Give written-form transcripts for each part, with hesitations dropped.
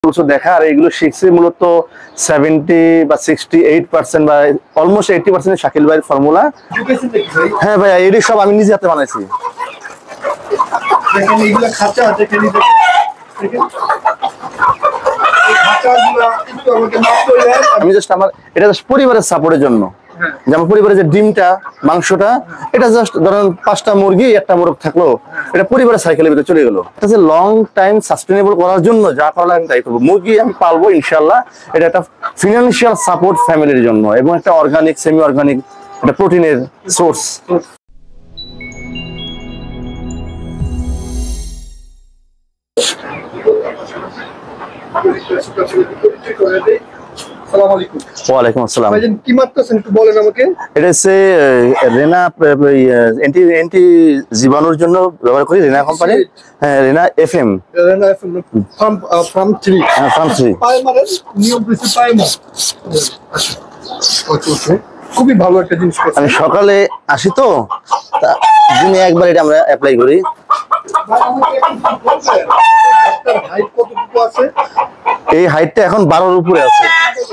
বছর দেখা, আর এগুলো শিখছে মূলত 70 বা 68% বা অলমোস্ট 80% শাকিল ভাইয়ের ফর্মুলা। হ্যাঁ ভাই, এটি সব আমি নিজে হাতে বানাইছি। আমি জাস্ট আমার এটা জাস্ট পরিবারের সাপোর্টের জন্য, যেমন পরিবারের যে ডিমটা মাংসটা, এটা জাস্ট ধরেন 5টা মুরগি 1টা মোরগ থাকলো, এটা পরিবারের সাইকেলের ভিতরে চলে গেল। এটা যে লং টাইম সাস্টেনেবল করার জন্য যা করা লাগে তাই করবো। মুরগি আমি পালবো ইনশাল্লাহ, এটা একটা ফিনান্সিয়াল সাপোর্ট ফ্যামিলির জন্য এবং একটা অর্গানিক সেমি অর্গানিক একটা প্রোটিনের সোর্স। ওয়ালাইকুম আসসালাম। কি মারতেছেন একটু বলেন আমাকে। এটা হচ্ছে রেনা এন্টি জীবাণুর জন্য ব্যবহার করি, রেনা কোম্পানি। হ্যাঁ, রেনা এফএম ফার্ম 3। হ্যাঁ, ফার্ম 3 পাইমারের নিয়ম বেশি পাইমার। ওকে, খুবই ভালো একটা জিনিস। আমি সকালে আসি তো দিনে একবার এটা আমরা অ্যাপ্লাই করি। এই হাইটটা এখন 12-র উপরে আছে।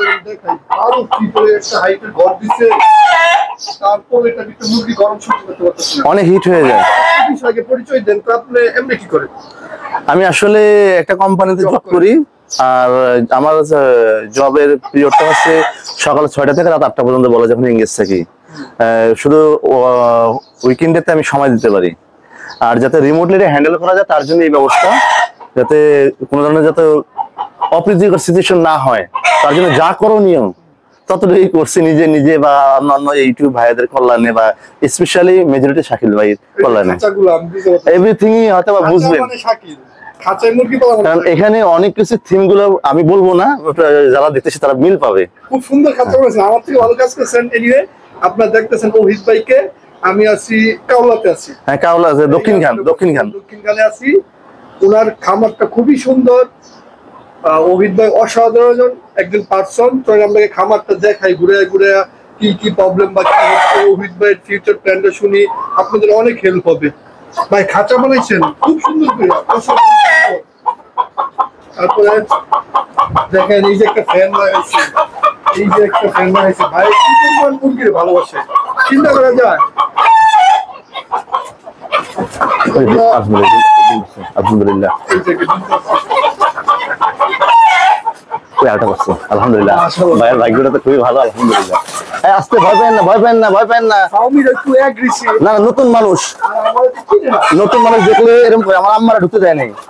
অনেক হিট হয়ে যায়। পরিচয় দেন তো, আপনি এমনি কি করেন? আমি আসলে একটা কোম্পানিতে জব করি, আর আমার জবের পিরিয়ডটা হচ্ছে সকাল 6টা থেকে রাত 8টা পর্যন্ত বলা, যখন ইংরেজ থাকি। শুধু উইকেন্ডেতে আমি সময় দিতে পারি, আর যাতে রিমোটলি হ্যান্ডেল করা যায় তার জন্য এই ব্যবস্থা, যাতে কোনো ধরনের যাতে অপ্রীতিকর সিচুয়েশন না হয়, তার জন্য যা করণীয় ততটুকুই করছি নিজে নিজে বা অন্যান্য ইউটিউব ভাইদের কল্যাণে বা স্পেশালি মেজরিটি শাকিল ভাইয়ের কল্যাণে। এভরিথিংই হয়তো বা বুঝবেন, কারণ এখানে অনেক কিছু থিম গুলো আমি বলবো না, যারা দেখতেছে তারা মিল পাবে। খুব সুন্দর খাঁচা করেছেন, আমার থেকে ভালো কাজ করেছেন। এনিওয়ে, আপনারা দেখতেছেন ওহিদ ভাইকে, আমি আছি কাওলাতে আছি। হ্যাঁ, কাওলা আছে, দক্ষিণখানে আছি। ওনার খামারটা খুবই সুন্দর। ওহিদ ভাই অসাধারণ একজন পার্সন। তো আমরা খামারটা দেখাই ঘুরে ঘুরে, কি কি প্রবলেম বা কি হচ্ছে, ওহিদ ভাইয়ের ফিউচার প্ল্যানটা শুনি, আপনাদের অনেক হেল্প হবে। ভাই খাঁচা বানাইছেন খুব সুন্দর করে, তারপরে দেখেন এই যে একটা ফ্যান লাগাইছে, ভাই কি পরিমাণ মুরগির ভালোবাসে, চিন্তা করা যায়। আলহামদুলিল্লাহ, আলহামদুলিল্লাহ ভাইয়ের ভাগ্যটা তো খুবই ভালো, আলহামদুলিল্লাহ। আস্তে, ভয় পেন না, না, নতুন মানুষ দেখলে এরকম করে, আমার আম্মারা ঢুকতে দেয় নাই।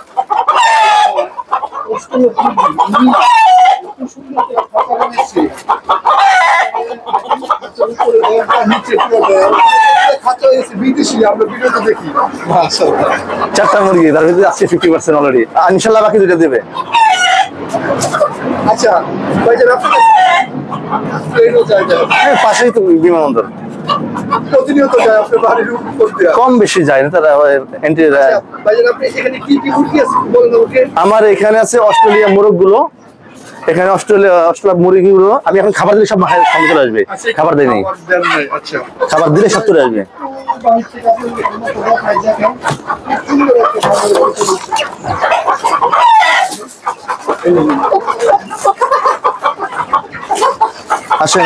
চারটা মুরগি, তার ভিতরে আসছে 50% অলরেডি, ইনশাল্লাহ বাকি 2টা দেবে। আচ্ছা, পাশেই তো বিমানবন্দর, প্রতিনিয়ত যায় আপনার বাড়ির উপর দিয়ে? কম বেশি যায় না, তারা আমার এখানে আছে অস্ট্রেলিয়া মোরগ গুলো, এখানে অস্ট্রেলিয়া মুরগি গুলো আমি এখন খাবার দিলে সব সামনে চলে আসবে। খাবার দেয় নেই, খাবার দিলে সব চলে আসবে। আসেন।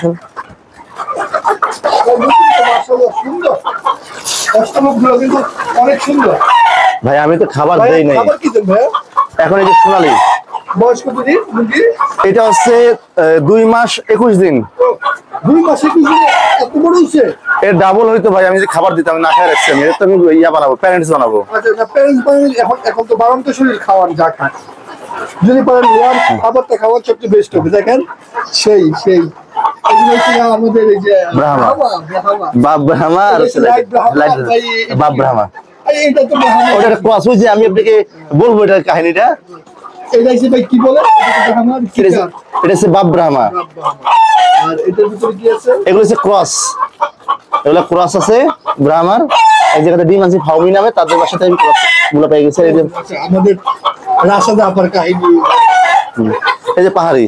অনেক সুন্দর ভাই, আমি তো খাবার দেই নাই এখন। এই যে সোনালী, বয়স কত দিন মুরগি? এটা হচ্ছে 2 মাস 21 দিন। 2 মাস 21 দিন এত বড় হইছে? এর ডাবল হইতো ভাই, আমি যে খাবার দিতাম না খেয়ে রাখছি। আমি তো ইয়া বানাবো, প্যারেন্টস বানাবো। আচ্ছা, না প্যারেন্টস বানাবো। এখন তো বারন্ত শরীর খাওয়ার যা খায়, যদি পারেন লেয়ার খাবারটা খাওয়ার সবচেয়ে বেস্ট হবে। দেখেন সেই আমাদের এই যে বাপ ব্রাহ্মা আর বাপ ব্রাহ্মা, এইটা তো ওটা ক্রস হয়েছে। আমি আপনাকে বলবো এটার কাহিনীটা। এটা হচ্ছে ভাই কি বলে, এটা হচ্ছে বাপ ব্রাহ্মা, আর এটার ভিতরে কি আছে? এগুলো হচ্ছে ক্রস, এগুলো ক্রস আছে ব্রাহ্মার। এক জায়গাতে ডিম আছে ফাউমি নামে, তাদের বাসাতে আমি ক্রস গুলো পেয়ে গেছে। আমাদের রাশাদা আপার কাহিনী। এই যে পাহাড়ি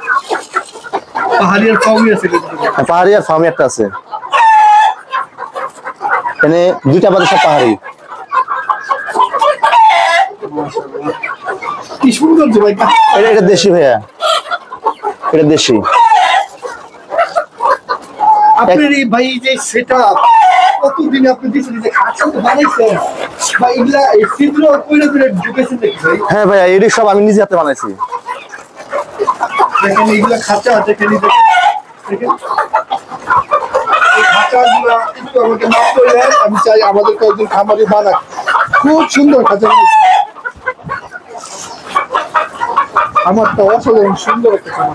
আর ফাউমি আছে, পাহাড়ি আর ফাউমি একটা আছে। এখানে 2টা বাজে সব পাহাড়ি। কি কি সুন্দর যে ভাই। এটা দেশি ভাইয়া, এটা দেশি। আপনার এই ভাই যে সেটআপ কতদিন আপনি দিয়েছেন, যে খাঁচা তো বানাইছেন ভাই, এগুলা এই ছিদ্র কইরা করে ঢুকেছেন নাকি ভাই? হ্যাঁ ভাইয়া, এটি সব আমি নিজে হাতে বানাইছি। দেখেন এগুলা খাঁচা, দেখেন এই দেখেন এই খাঁচাগুলা একটু আমাকে মাপ করে দেন, আমি চাই আমাদের কয়েকজন খামারি বানাক। খুব সুন্দর খাঁচা বানাইছে। খামারটা অসাধারণ সুন্দর একটা খামার।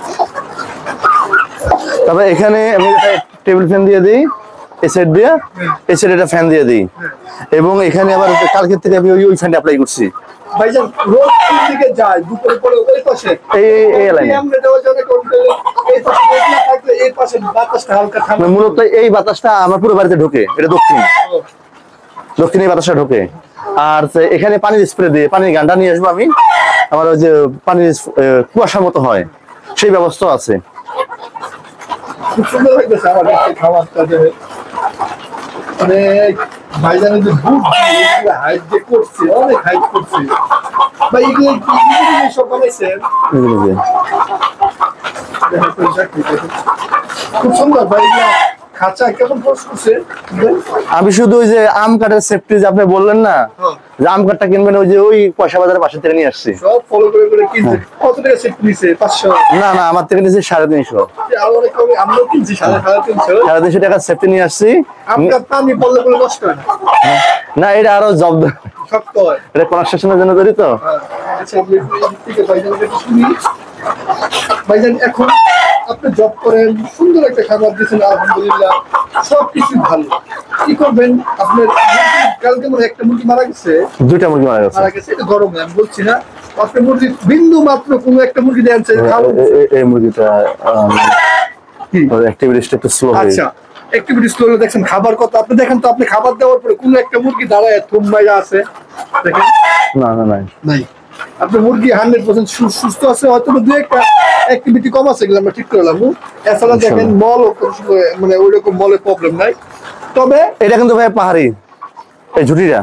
তবে এখানে আমি একটা টেবিল ফ্যান দিয়ে দিই, এই সাইড দিয়ে, এই সাইডে একটা ফ্যান দিয়ে দিই, এবং এখানে আবার কালকে থেকে আমি ওই ফ্যানটা অ্যাপ্লাই করছি। ভাইজান রোদ কোন দিকে যায়? দুপুরে পরে ওই পাশে এই লাইনে আমরা দেওয়ার জন্য এই পাশে মেঘলা থাকলে এই পাশে বাতাসটা হালকা ঠান্ডা। মূলত এই বাতাসটা আমার পুরো বাড়িতে ঢোকে, এটা দক্ষিণে এই বাতাসটা ঢোকে। আর এখানে পানির স্প্রে দিয়ে পানির গানটা নিয়ে আসবো আমি, আমার ওই যে পানির কুয়াশার মতো হয় সেই ব্যবস্থা আছে। খুব সুন্দর লাগতেছে আমার কাছে খাবারটা, যে মানে ভাইজানের যে বুট হাইট যে করছে, অনেক হাইট করছে ভাই। এগুলো সব বানাইছেন? খুব সুন্দর ভাই। খাঁচা কেমন খরচ করছে? আমি শুধু ওই যে আম কাঠের সেফটি যে আপনি বললেন না, যে আম কাঠটা কিনবেন, ওই যে ওই পয়সা বাজারের পাশে থেকে নিয়ে আসছি। সব ফলো করে করে কিনছে। কত টাকা সেফটি নিছে? 500? না না, আমার থেকে নিয়েছি 350। আমরাও কিনছি 350। 350 টাকা সেফটি নিয়ে আসছি। আপনার পানি পড়লে বলে নষ্ট হয় না? না, এটা আরো জব্দ, শক্ত হয়। এটা কনস্ট্রাকশনের জন্য তৈরি তো। আচ্ছা, ঠিক আছে ভাইজান, শুনি ভাইজান। এখন আপনি জব করেন, সুন্দর একটা খাবার দিয়েছেন, আলহামদুলিল্লাহ সবকিছু ভালো। কি করবেন আপনার? কালকে মনে একটা মুরগি মারা গেছে, 2টা মুরগি মারা গেছে। এটা গরমে আমি বলছি না। আপনি মুরগি বিন্দু মাত্র কোনো একটা মুরগি দেন খাওয়া। এই মুরগিটা অ্যাক্টিভিটিটা একটু স্লো হয়ে আচ্ছা, অ্যাক্টিভিটি স্লো হলে দেখছেন খাবার কত। আপনি দেখেন তো, আপনি খাবার দেওয়ার পরে কোনো একটা মুরগি দাঁড়ায় থুমবাইয়া আছে দেখেন? না না নাই। আপনার মুরগি 100% সুস্থ আছে, হয়তো দু একটা অ্যাক্টিভিটি কম আছে, এগুলো আমরা ঠিক করলাম। এছাড়া দেখেন মল, মানে ওইরকম মলে প্রবলেম নাই। তবে এটা কিন্তু ভাই পাহাড়ি, এই ঝুটিটা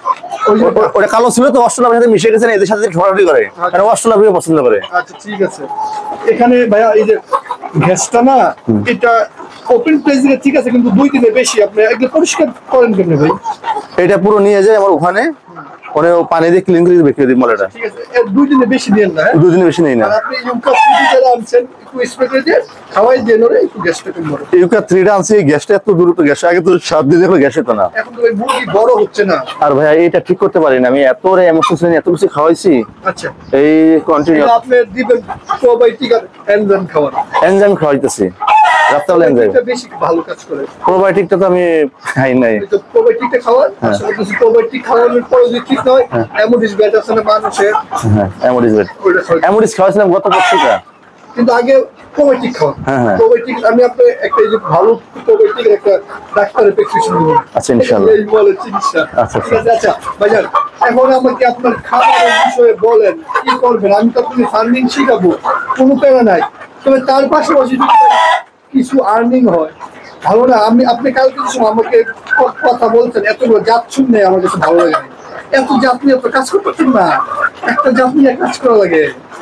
ওটা কালো ছিল তো, অস্ট্রেলিয়ার সাথে মিশে গেছে, এদের সাথে ঠোঁটাঠুটি করে, কারণ অস্ট্রেলিয়া পছন্দ করে। আচ্ছা ঠিক আছে। এখানে ভাইয়া এই যে গ্যাসটা না, এটা ওপেন প্লেস দিলে ঠিক আছে, কিন্তু 2 দিনের বেশি আপনি এগুলো পরিষ্কার করেন কেন ভাই? এটা পুরো নিয়ে যায় আমার ওখানে, ওরে পানি দিয়ে ক্লিন করে বের করে দিই মলাটা। ঠিক আছে, 2 দিনের বেশি দেন না? 2 দিনের বেশি নেই না। আর আপনি ইউকা 3 যারা আনছেন, একটু স্প্রে করে দিয়ে খাওয়াই দেন, ওরে একটু গ্যাসটা কম করে। ইউকা 3টা আনছি, গ্যাসটা এত দ্রুত, গ্যাস আগে তো 7 দিন দেখো গ্যাসে তো না। এখন তো ভাই মুরগি বড় হচ্ছে না। আর ভাই এটা ঠিক করতে পারি না আমি, এত রে এমোশন এত কিছু খাওয়াইছি। আচ্ছা, এই কন্টিনিউ আপনি দিবেন প্রোবায়োটিক আর এনজাইম খাবার। এনজাইম খাওয়াইতেছি, রাত্রে এনজাইম। এটা বেশি ভালো কাজ করে। প্রোবায়োটিকটা তো আমি খাই নাই। তো প্রোবায়োটিকটা খাওয়ান, আসলে কিছু প্রোবায়োটিক খাওয়ানোর পরে যদি ঠিক হয়, অ্যামোডিস ব্যাট আছে না মানুষের, হ্যাঁ অ্যামোডিস বেড, ওইটা খাওয়ান। অ্যামোডিস খাওয়াইছিলাম গত বছরটা। কিন্তু আগে প্রোবায়োটিক খাওয়ান। হ্যাঁ। প্রোবায়োটিক আমি আপনাকে একটা এই যে ভালো প্রোবায়োটিকের একটা ডাক্তারের প্রেসক্রিপশন দেব। আচ্ছা ইনশাআল্লাহ। এই বলে চিকিৎসা। আচ্ছা, ঠিক আছে। আচ্ছা ভাইজান, এখন আমাকে আপনার খাবারের বিষয়ে বলেন, কি করবেন? আমি তো আপনাকে ফার্মিং শিখাবো, কোনো প্যারা নাই। তবে তার পাশাপাশি যদি কিছু আর্নিং হয় ভালো না? আপনি কালকে কিছু আমাকে কথা বলছেন, এতগুলো জাত শুনলে আমার কাছে ভালো লাগে না। এত জাত নিয়ে এত কাজ করতেন না, একটা জাত নিয়ে কাজ করা লাগে।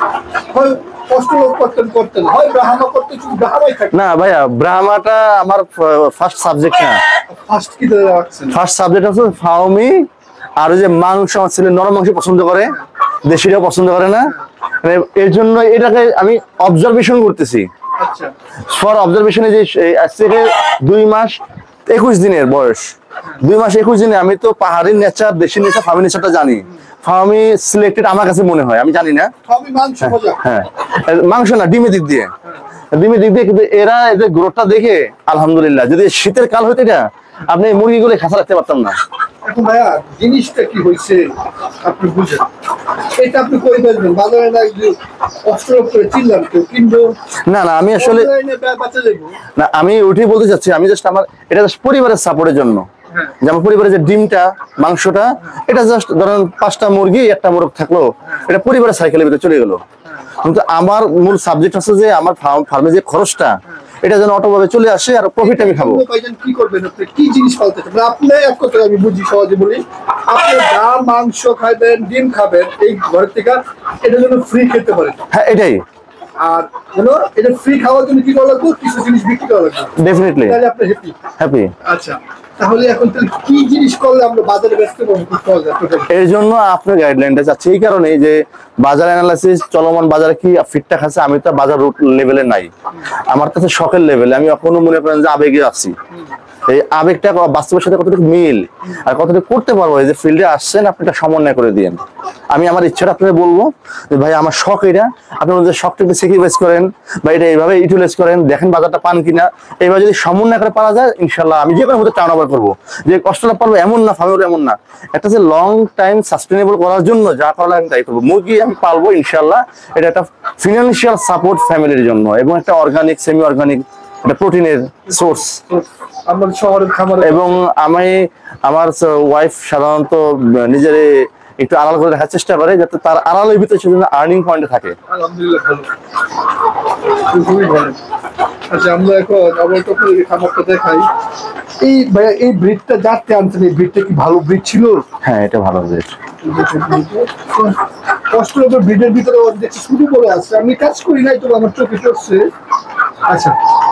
হয় কষ্ট করতেন, হয় ব্রাহ্মা করতেন, শুধু ব্রাহ্মাই থাকে না ভাইয়া, ব্রাহ্মাটা আমার ফার্স্ট সাবজেক্ট না। ফার্স্ট কি ধরে রাখছেন? ফার্স্ট সাবজেক্ট হচ্ছে ফার্মি। আর ওই যে মাংস, আমার ছেলে নরম মাংস পছন্দ করে, দেশিটাও পছন্দ করে না, মানে এর জন্য এটাকে আমি অবজারভেশন করতেছি। আচ্ছা, ফর অবজারভেশনে যে আজ থেকে 2 মাস 21 দিনের বয়স, 2 মাস 21 দিনে আমি তো পাহাড়ি নেচার, দেশি নেচার, ফার্মি নেচারটা জানি। ফার্মি সিলেক্টেড আমার কাছে মনে হয়, আমি জানি না। আমি মাংস মজা। হ্যাঁ, মাংস না, ডিমের দিক দিয়ে, কিন্তু এরা এদের গ্রোথটা দেখে আলহামদুলিল্লাহ। যদি শীতের কাল হইতে না, আপনি মুরগিগুলো খাঁচা রাখতে পারতাম না। এখন ভাইয়া জিনিসটা কি হয়েছে আপনি বুঝেন, এটা আপনি কই বেচবেন? বাজারে না যে অস্ট্রেলিয়া করে চিনলাম কেউ কিনবো না না, আমি আসলে বাচ্চা যাবো না, আমি ওইটাই বলতে চাচ্ছি, আমি জাস্ট আমার এটা জাস্ট পরিবারের সাপোর্টের জন্য। যে আমার পরিবারের যে ডিমটা, মাংসটা, এটা জাস্ট ধরেন 5টা মুরগি, একটা মোরগ থাকলো, এটা পরিবারের সাইকেলের ভিতরে চলে গেলো। কিন্তু আমার মূল সাবজেক্ট আছে যে আমার ফার্মে যে খরচটা, এটা যেন অটোভাবে চলে আসে আর প্রফিট আমি খাবো। ভাইজান কি করবেন আপনি, কি জিনিস পালতে চান? আপনি এক কথা আমি বুঝি, সহজে বলি, আপনি যা মাংস খাবেন, ডিম খাবেন এই ঘর থেকে, এটা যেন ফ্রি খেতে পারেন। হ্যাঁ এটাই আর এটা ফ্রি খাওয়ার জন্য কি করা লাগবে? কিছু জিনিস বিক্রি করা লাগবে, ডেফিনেটলি তাহলে আপনি হ্যাপি। হ্যাপি। আচ্ছা, তাহলে এখন তাহলে কি জিনিস করলে আমরা বাজারে বেচতে পারবো খুব সহজে? এর জন্য আপনার গাইডলাইনটা চাচ্ছি এই কারণে যে বাজার অ্যানালাইসিস, চলমান বাজারে কি ফিটটা খাচ্ছে, আমি তো বাজার রুট লেভেলে নাই, আমার কাছে শখের লেভেলে, আমি এখনো মনে করেন যে আবেগে আছি। এই আবেগটা বাস্তবের সাথে কতটুকু মিল আর কতটুকু করতে পারবো, এই যে ফিল্ডে আসছেন আপনি এটা সমন্বয় করে দিয়েন। আমি আমার ইচ্ছাটা আপনাদের বলবো যে ভাই আমার শখ এটা, আপনি ওদের শখটাকে স্যাক্রিফাইস করেন বা এটা এইভাবে ইউটিলাইজ করেন, দেখেন বাজারটা পান কিনা। এইভাবে যদি সমন্বয় করে পারা যায় ইনশাল্লাহ আমি যে কোনো মধ্যে টার্ন ওভার করবো। যে কষ্টটা পারবো এমন না, ফার্মের এমন না, একটা যে লং টাইম সাস্টেনেবল করার জন্য যা করা লাগে তাই করবো। মুরগি আমি পালবো ইনশাল্লাহ, এটা একটা ফিনান্সিয়াল সাপোর্ট ফ্যামিলির জন্য এবং একটা অর্গানিক সেমি অর্গানিক একটা প্রোটিনের সোর্স। আমার শহরের খামার এবং আমি আমার ওয়াইফ সাধারণত নিজের একটু আড়াল করে দেখার চেষ্টা করে যাতে তার আড়ালের ভিতরে সেজন্য আর্নিং পয়েন্ট থাকে। আলহামদুলিল্লাহ ভালো, খুবই ভালো। আচ্ছা, আমরা এখন আমার তো খামারটা দেখাই। এই ভাইয়া এই ব্রিডটা যাতে আনছেন, এই ব্রিডটা কি ভালো ব্রিড ছিল? হ্যাঁ এটা ভালো ব্রিড। অস্ট্রেলিয়ার ব্রিডের ভিতরে দেখছি শুরু করে আছে, আমি কাজ করি নাই তো আমার চোখে পড়ছে। আচ্ছা,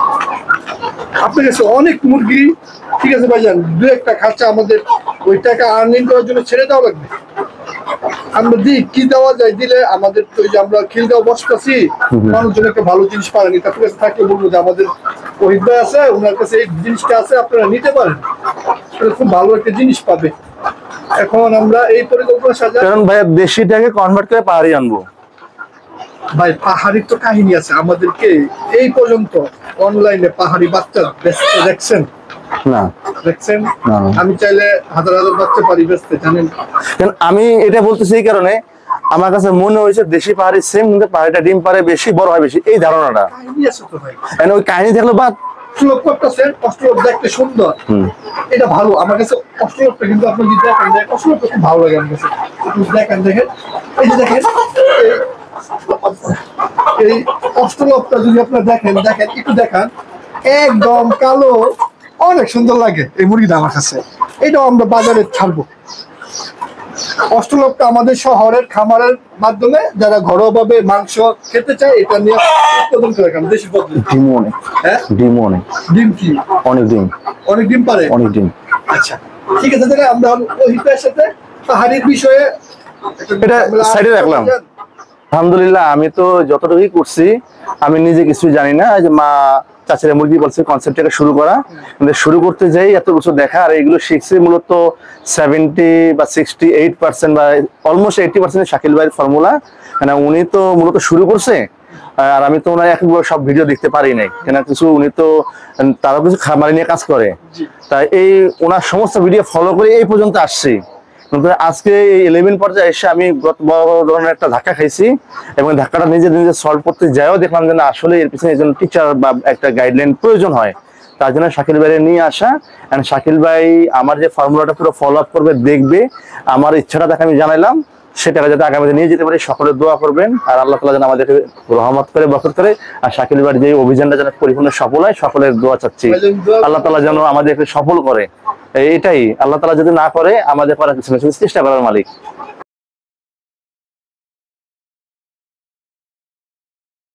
আপনার কাছে অনেক মুরগি, ঠিক আছে ভাইজান, দু একটা খাঁচা আমাদের ওই টাকা আর্নিং করার জন্য ছেড়ে দেওয়া লাগবে। আমরা দিই কি দেওয়া যায়, দিলে আমাদের তো যে আমরা খিলগাঁও বসতেছি, মানুষজন একটা ভালো জিনিস পারেনি, তার কাছে থাকলে বলবো যে আমাদের ওহিদ ভাই আছে, ওনার কাছে এই জিনিসটা আছে, আপনারা নিতে পারেন, খুব ভালো একটা জিনিস পাবে। এখন আমরা এই পরিকল্পনা সাজা, কারণ ভাইয়া দেশিটাকে কনভার্ট করে পাহাড়ি আনবো। ভাই পাহাড়ির তো কাহিনী আছে আমাদেরকে, এই পর্যন্ত অনলাইনে পাহাড়ি বাচ্চা বেচতে দেখছেন? না দেখছেন? না। আমি চাইলে হাজার হাজার বাচ্চা পারি বেচতে, জানেন? আমি এটা বলতেছি এই কারণে আমার কাছে মনে হয়েছে দেশি পাহাড়ি সেম, কিন্তু পাহাড়িটা ডিম পারে বেশি, বড় হয় বেশি, এই ধারণাটা। কাহিনী আছে তো ভাই, ওই কাহিনী থাকলো বা অষ্টলোক করতেছেন, অষ্টলোক দেখতে সুন্দর, এটা ভালো আমার কাছে। অষ্টলোকটা কিন্তু আপনি যদি দেখেন, অষ্টলোকটা খুব ভালো লাগে আমার কাছে। দেখেন দেখেন, এই যে দেখেন এই অষ্টলোকটা যদি আপনার দেখেন, দেখেন একটু দেখান, একদম কালো, অনেক সুন্দর লাগে এই মুরগিটা আমার কাছে। এটাও আমরা বাজারে ছাড়বো। অষ্টলোকটা আমাদের শহরের খামারের মাধ্যমে যারা ঘরোয়াভাবে মাংস খেতে চায়, এটা নিয়ে উৎপাদন করে খান দেশি পদ্ধতি। ডিম অনেক, হ্যাঁ ডিম অনেক, ডিম কি অনেক ডিম, অনেক ডিম পারে, অনেক ডিম। আচ্ছা ঠিক আছে, তাহলে আমরা ওহিতের সাথে পাহাড়ির বিষয়ে এটা সাইডে রাখলাম। আলহামদুলিল্লাহ আমি তো যতটুকুই করছি, আমি নিজে কিছু জানি না। যে মা চাচিরা মুরগি বলছে কনসেপ্টটাকে শুরু করা, কিন্তু শুরু করতে যাই এত কিছু দেখা আর এগুলো শিখছি মূলত 70 বা 68% বা অলমোস্ট 80% শাকিল ভাইয়ের ফর্মুলা। মানে উনি তো মূলত শুরু করছে, আর আমি তো ওনার একবার সব ভিডিও দেখতে পারি নাই, কেন কিছু উনি তো তারও কিছু খামারি নিয়ে কাজ করে, তাই এই ওনার সমস্ত ভিডিও ফলো করে এই পর্যন্ত আসছি। কিন্তু আজকে এই 11 পর্যায়ে এসে আমি গত বড় ধরনের একটা ধাক্কা খাইছি এবং ধাক্কাটা নিজে নিজে সলভ করতে যাইও দেখলাম যে না আসলে এর পিছনে একজন টিচার বা একটা গাইডলাইন প্রয়োজন হয়। তার জন্য শাকিল ভাইয়ের নিয়ে আসা, এন্ড শাকিল ভাই আমার যে ফর্মুলাটা পুরো ফলো আপ করবে, দেখবে, আমার ইচ্ছাটা তাকে আমি জানাইলাম, সেটাকে যাতে আগামীতে নিয়ে যেতে পারি। সকলের দোয়া করবেন আর আল্লাহ তাআলা যেন আমাদেরকে রহমত করে, বরকত করে, আর শাকিল ভাইয়ের যে অভিযানটা যেন পরিপূর্ণ সফল হয়, সকলের দোয়া চাচ্ছি। আল্লাহ তাআলা যেন আমাদেরকে সফল করে, এটাই। আল্লাহ তাআলা যদি না করে আমাদের করার কিছু চেষ্টা করার মালিক।